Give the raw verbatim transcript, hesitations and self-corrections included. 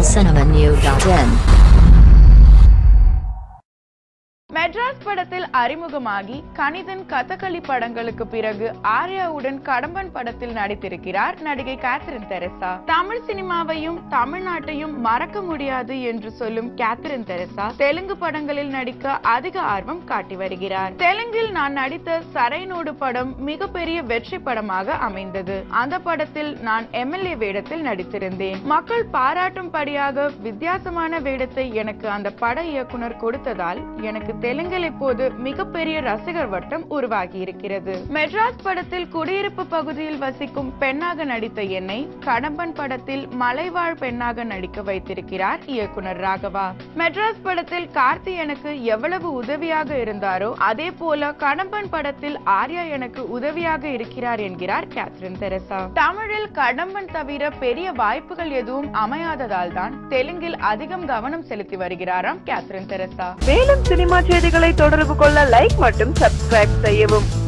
tamil cinema new dot in. Madras படத்தில் அறிமுகமாகி கணிதன் கதகளி படங்களுக்கு பிறகு ஆர்யாவுடன் கடம்பன் படத்தில் நடித்திருக்கிறார் நடிகை கேத்ரின் தெரசா. தமிழ் சினிமாவையும் தமிழ்நாட்டையும் மறக்க முடியாது என்று சொல்லும் கேத்ரின் தெரசா தெலுங்கு படங்களில் நடிக்க அதிக ஆர்வம் காட்டி வருகிறார். தெலுங்கில் நான் நடித்த சரைனோடு படம் மிகப்பெரிய வெற்றி படமாக அமைந்தது. அந்த படத்தில் நான் எம்எல்ஏ வேடத்தில் நடித்திருந்தேன். மக்கள் பாராட்டும்படியாக வித்தியாசமான வேடத்தை எனக்கு அந்த பட இயக்குனர் கொடுத்ததால் எனக்கு தெலுங்கில் இப்போது மிகப்பெரிய ரசிகர் வட்டம் உருவாகி இருக்கிறது. மெட்ராஸ் படத்தில் குடியிருப்பு பகுதியில் வசிக்கும் பெண்ணாக நடித்த என்னை கடம்பன் படத்தில் மலைவாழ் பெண்ணாக நடிக்க வைத்திருக்கிறார் இயக்குனர் ராகவா. மெட்ராஸ் படத்தில் கார்த்தி எனக்கு எவ்வளவு உதவியாக இருந்தாரோ அதே போல கடம்பன் படத்தில் ஆர்யா எனக்கு உதவியாக இருக்கிறார் என்கிறார் கேத்ரின் தெரசா. தமிழில் கடம்பன் தவிர பெரிய வாய்ப்புகள் எதுவும் அமையாததால் தான் தெலுங்கில் அதிகம் கவனம் செலுத்தி வருகிறாராம் கேத்ரின் தெரசா. மேலும் சினிமா செய்திகளை தொடர்பு கொள்ள லைக் மற்றும் சப்ஸ்கிரைப் செய்யவும்.